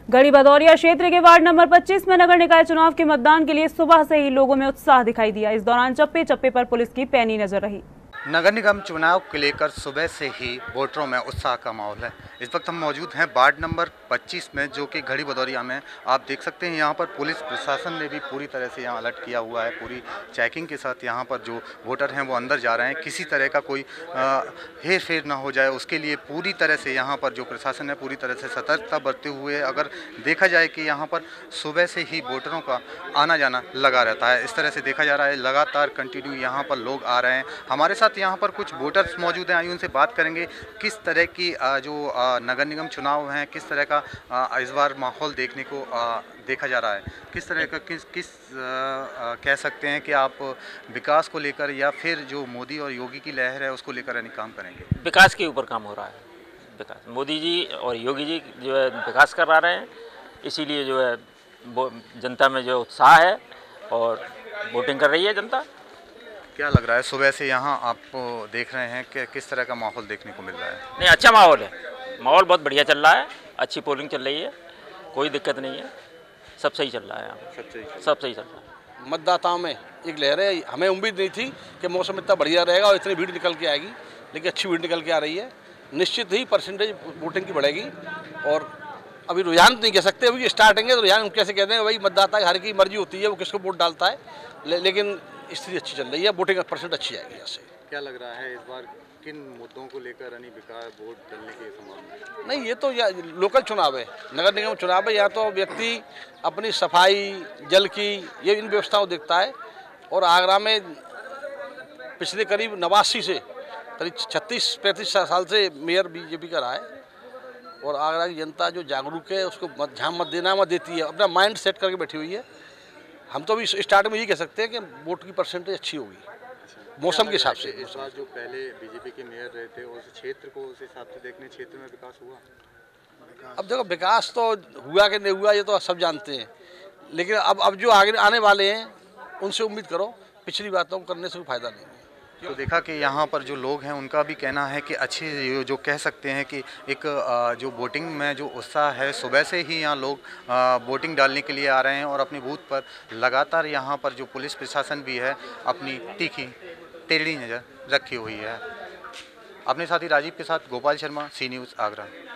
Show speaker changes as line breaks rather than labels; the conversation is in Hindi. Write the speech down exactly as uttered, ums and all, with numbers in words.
गढ़ी भदौरिया क्षेत्र के वार्ड नंबर पच्चीस में नगर निकाय चुनाव के मतदान के लिए सुबह से ही लोगों में उत्साह दिखाई दिया। इस दौरान चप्पे चप्पे पर पुलिस की पैनी नजर रही।
नगर निगम चुनाव को लेकर सुबह से ही वोटरों में उत्साह का माहौल है। इस वक्त हम मौजूद हैं वार्ड नंबर पच्चीस में, जो कि गढ़ी भदौरिया में। आप देख सकते हैं यहाँ पर पुलिस प्रशासन ने भी पूरी तरह से यहाँ अलर्ट किया हुआ है। पूरी चेकिंग के साथ यहाँ पर जो वोटर हैं वो अंदर जा रहे हैं। किसी तरह का कोई हेर फेर ना हो जाए, उसके लिए पूरी तरह से यहाँ पर जो प्रशासन है पूरी तरह से सतर्कता बरते हुए, अगर देखा जाए कि यहाँ पर सुबह से ही वोटरों का आना जाना लगा रहता है। इस तरह से देखा जा रहा है लगातार कंटिन्यू यहाँ पर लोग आ रहे हैं। हमारे साथ यहाँ पर कुछ वोटर्स मौजूद हैं, आइए उनसे बात करेंगे किस तरह की जो नगर निगम चुनाव हैं, किस तरह का इस बार माहौल देखने को देखा जा रहा है, किस तरह का किस किस आ, कह सकते हैं कि आप विकास को लेकर या फिर जो मोदी और योगी की लहर है उसको लेकर यानी काम करेंगे।
विकास के ऊपर काम हो रहा है। विकास मोदी जी और योगी जी जो है विकास करा रहे हैं, इसीलिए जो है वो जनता में जो उत्साह है और वोटिंग कर रही है जनता।
क्या लग रहा है सुबह से यहाँ आप देख रहे हैं कि किस तरह का माहौल देखने को मिल रहा है?
नहीं, अच्छा माहौल है, माहौल बहुत बढ़िया चल रहा है, अच्छी पोलिंग चल रही है, कोई दिक्कत नहीं है, सब सही चल रहा है। यहाँ सब सही सब सही चल रहा है।
मतदाताओं में एक लहर है। हमें उम्मीद नहीं थी कि मौसम इतना बढ़िया रहेगा और इतनी भीड़ निकल के आएगी, लेकिन अच्छी भीड़ निकल के आ रही है। निश्चित ही परसेंटेज वोटिंग की बढ़ेगी। और अभी रुझान नहीं कह सकते, अभी स्टार्टिंग है तो रुझान कैसे कहते हैं, वही मतदाता हर की मर्जी होती है, वो किसको वोट डालता है। ले, लेकिन स्थिति अच्छी चल रही है, वोटिंग का परसेंट अच्छी आएगी यहाँ से।
क्या लग रहा है इस बार किन मुद्दों को लेकर यानी विकास वोट डालने की संभावना?
नहीं, ये तो लोकल चुनाव है, नगर निगम चुनाव है। यहाँ तो व्यक्ति अपनी सफाई, जल की, ये इन व्यवस्थाओं देखता है। और आगरा में पिछले करीब नवासी से करीब छत्तीस पैंतीस साल से मेयर बीजेपी का रहा है। और आगरा की जनता जो जागरूक है, उसको मत ध्यान मत देना मत देती है, अपना माइंड सेट करके बैठी हुई है। हम तो अभी स्टार्ट में यही कह सकते हैं कि वोट की परसेंटेज अच्छी होगी मौसम के हिसाब से।
इस बार जो पहले बीजेपी के मेयर रहे थे, उस क्षेत्र को उस हिसाब से देखने क्षेत्र में विकास हुआ?
अब देखो, विकास तो हुआ कि नहीं हुआ ये तो सब जानते हैं, लेकिन अब अब जो आगे आने वाले हैं उनसे उम्मीद करो, पिछली बातों को करने से कोई फायदा नहीं है।
तो देखा कि यहाँ पर जो लोग हैं उनका भी कहना है कि अच्छी जो कह सकते हैं कि एक जो वोटिंग में जो उत्साह है, सुबह से ही यहाँ लोग वोटिंग डालने के लिए आ रहे हैं। और अपनी बूथ पर लगातार यहाँ पर जो पुलिस प्रशासन भी है अपनी तीखी टेढ़ी नज़र रखी हुई है। अपने साथी राजीव के साथ गोपाल शर्मा, सी न्यूज़ आगरा।